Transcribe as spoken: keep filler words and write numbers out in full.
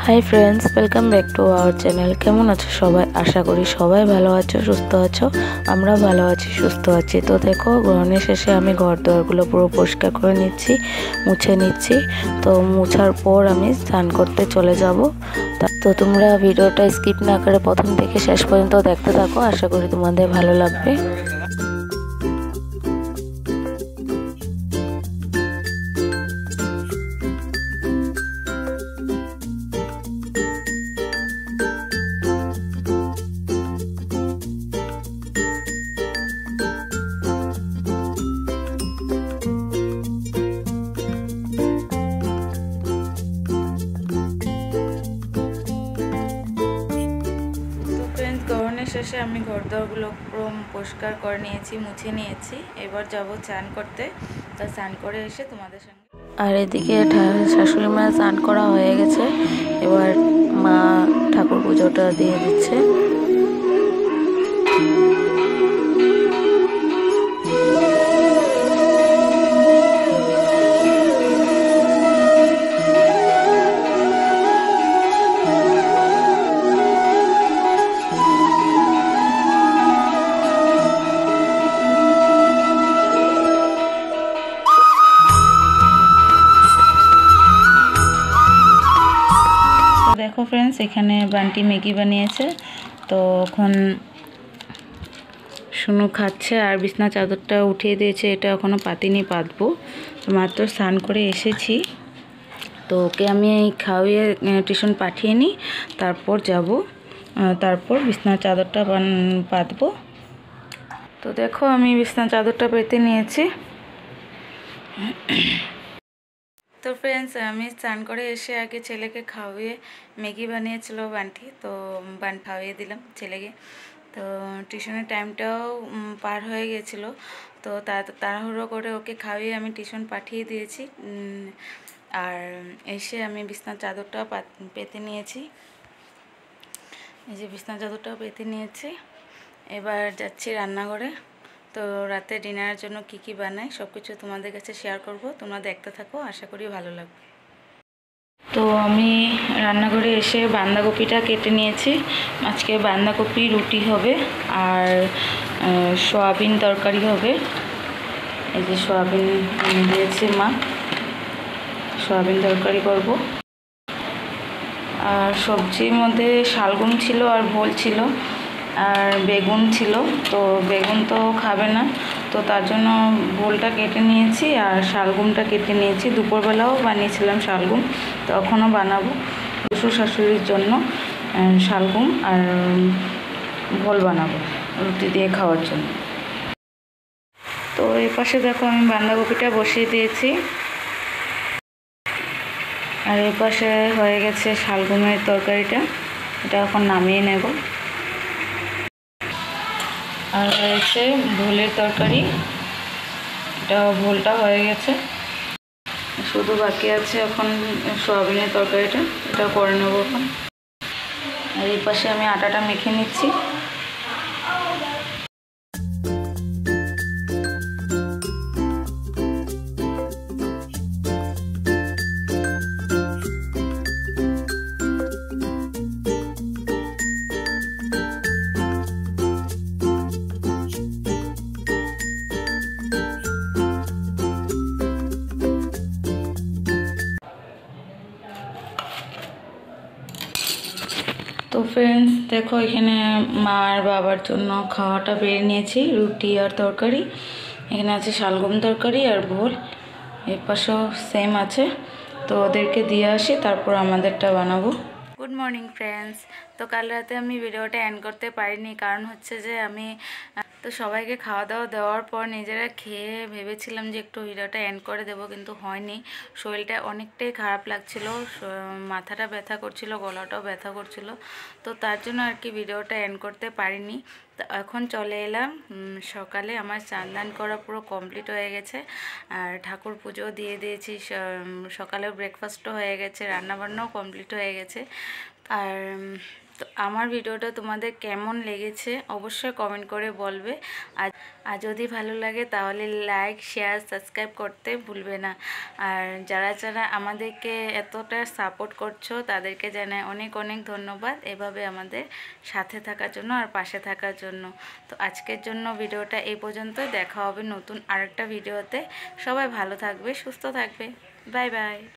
High friends welcome back to our channel. केमन आछो सबाई? आशा करी सबाई भालो आछो सुस्थ आछो। आमरा भालो आछि सुस्थ आछि। तो देखो ग्रहणेर शेषे आमी घर दुआरगुलो पुरो परिष्कार करे निচ্ছি, मुछे निচ্ছি। तो मुछार पर आमी स्नान करते चले যাব। तो তোমরা ভিডিওটা স্কিপ না করে প্রথম থেকে শেষ পর্যন্ত দেখতে থাকো, আশা করি তোমাদের ভালো লাগবে। शेषे आमी घर दुआरगुलो पुरो परिष्कार करे निয়েছি, मुछे निয়েছি। एबार जाबो चान करते। तो चान करे एसे তোমাদের সঙ্গে আর এদিকে শাশুড়ি মা চান করা হয়ে গেছে। এবার মা ঠাকুর পুজোটা দিয়ে দিচ্ছে। देखो फ्रेंड्स एखाने बांटी मैगी बानिয়েছে। तो এখন শুনু খাচ্ছে আর বিছনা চাদরটা উঠিয়ে দিয়েছে। এটা এখনো পাতিনি, পাতবো। মাত্র স্নান করে এসেছি। তো ওকে আমি খাওয়িয়ে টিউশন পাঠিয়ে নিই, তারপর যাব, তারপর বিছনা চাদরটা পাতবো। তো দেখো আমি বিছনা চাদরটা পেতে নিয়েছি। तो फ्रेंड्स আমি স্নান করে এসে আগে ছেলেকে খাওয়িয়ে ম্যাগি বানিয়েছিল বান্টি। তো বান খাওয়িয়ে দিলাম ছেলেকে। তো টিউশনের টাইমটাও পার হয়ে গেছিলো। তো তাড়াহুড়ো করে ওকে খাওয়িয়ে আমি টিউশন পাঠিয়ে দিয়েছি। আর এসে আমি বিছনার চাদরটাও পেতে নিয়েছি। এই যে বিছনার চাদরটাও পেতে নিয়েছি। এবার যাচ্ছি রান্নাঘরে। তো রাতে ডিনারের জন্য কি কি বানাই সবকিছু তোমাদের কাছে শেয়ার করব, তোমরা দেখতে থাকো, আশা করি ভালো লাগবে। তো আমি রান্নাঘরে এসে বাঁধাকপিটা কেটে নিয়েছি। আজকে বাঁধাকপি রুটি হবে আর সয়াবিন তরকারি হবে। এই যে সয়াবিন দিয়েছি মা, সয়াবিন তরকারি করব। আর সবজির মধ্যে শালগম ছিল আর ভোল ছিল আর বেগুন ছিল। তো বেগুন তো খাবে না, তো তার জন্য ভোলটা কেটে নিয়েছি আর শালগমটা কেটে নিয়েছি। দুপুরবেলাও বানিয়েছিলাম শালগম, তো এখনও বানাবো শ্বশুর শাশুড়ির জন্য শালগম আর ভোল বানাবো রুটি দিয়ে খাওয়ার জন্য। তো এই পাশে দেখো আমি বাঁধাকপিটা বসিয়ে দিয়েছি আর এই পাশে হয়ে গেছে শালগমের তরকারিটা, এটা এখন নামিয়ে নেব। আর হয়েছে ভোলের তরকারি, এটা ভোলটা হয়ে গেছে, শুধু বাকি আছে এখন সয়াবিনের তরকারিটা, এটা করে নেব এখন। আর এই পাশে আমি আটাটা মেখে নিচ্ছি। তো ফ্রেন্ডস দেখো এখানে মা আর বাবার জন্য খাওয়াটা বেড়ে নিয়েছি, রুটি আর তরকারি। এখানে আছে শালগম তরকারি আর ভোল, এর পাশেও সেম আছে। তো ওদেরকে দিয়ে আসি, তারপর আমাদেরটা বানাবো। Good morning friends. তো কাল রাতে আমি ভিডিওটা এন্ড করতে পারিনি, কারণ হচ্ছে যে আমি তো সবাইকে খাওয়া দাওয়া দেওয়ার পর নিজেরা খেয়ে ভেবেছিলাম যে একটু ভিডিওটা এন্ড করে দেবো, কিন্তু হয়নি। শরীরটা অনেকটাই খারাপ লাগছিল, মাথাটা ব্যথা করছিল, গলাটাও ব্যথা করছিল। তো তার জন্য আর কি ভিডিওটা এন্ড করতে পারিনি। তো এখন চলে এলাম সকালে, আমার স্নান দান করা পুরো কমপ্লিট হয়ে গেছে আর ঠাকুর পুজো দিয়ে দিয়েছি। সকালে ব্রেকফাস্টও হয়ে গেছে, রান্নাবান্নাও কমপ্লিট হয়ে গেছে। আর তো আমার ভিডিওটা তোমাদের কেমন লেগেছে অবশ্যই কমেন্ট করে বলবে। আর আর যদি ভালো লাগে তাহলে লাইক শেয়ার সাবস্ক্রাইব করতে ভুলবে না। আর যারা যারা আমাদেরকে এতটা সাপোর্ট করছো তাদেরকে জানাই অনেক অনেক ধন্যবাদ এভাবে আমাদের সাথে থাকার জন্য আর পাশে থাকার জন্য। তো আজকের জন্য ভিডিওটা এই পর্যন্ত, দেখা হবে নতুন আরেকটা ভিডিওতে। সবাই ভালো থাকবে, সুস্থ থাকবে। Bye by.